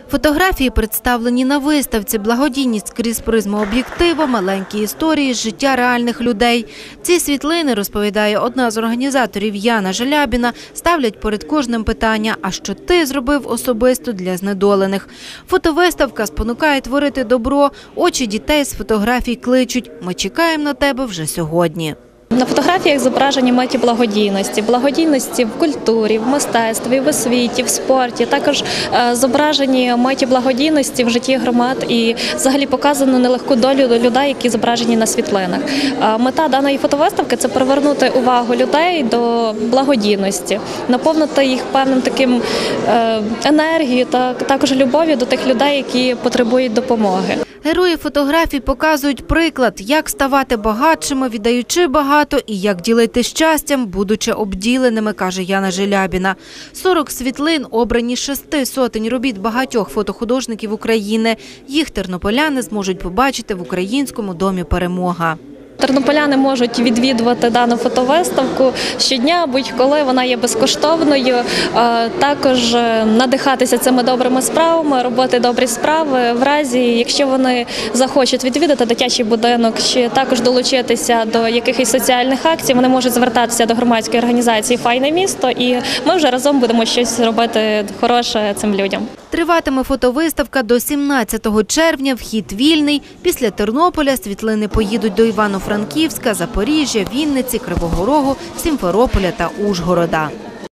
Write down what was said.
Фотографії представлені на виставці «Благодійність крізь призму об'єктива. Маленькі історії з життя реальних людей». Ці світлини, розповідає одна з організаторів Яна Желябіна, ставлять перед кожним питання «А що ти зробив особисто для знедолених?». Фотовиставка спонукає творити добро, очі дітей з фотографій кличуть «Ми чекаємо на тебе вже сьогодні». На фотографіях зображені миті благодійності. Благодійності в культурі, в мистецтві, в освіті, в спорті. Також зображені миті благодійності в житті громад і взагалі показано нелегку долю людей, які зображені на світлинах. Мета даної фотовиставки – це привернути увагу людей до благодійності, наповнити їх певним таким енергією та також любов'ю до тих людей, які потребують допомоги. Герої фотографій показують приклад, як ставати багатшими, віддаючи багато, і як ділити щастям, будучи обділеними, каже Яна Желябіна. 40 світлин обрані з 6 сотень робіт багатьох фотохудожників України. Їх тернополяни зможуть побачити в Українському домі «Перемога». Тернополяни можуть відвідувати дану фотовиставку щодня, будь-коли, вона є безкоштовною. Також надихатися цими добрими справами, робити добрі справи. В разі, якщо вони захочуть відвідати дитячий будинок, чи також долучитися до якихось соціальних акцій, вони можуть звертатися до громадської організації «Файне місто» і ми вже разом будемо щось робити хороше цим людям. Триватиме фотовиставка до 17 червня, вхід вільний. Після Тернополя світлини поїдуть до Івано-Франківська, Запоріжжя, Вінниці, Кривого Рогу, Сімферополя та Ужгорода.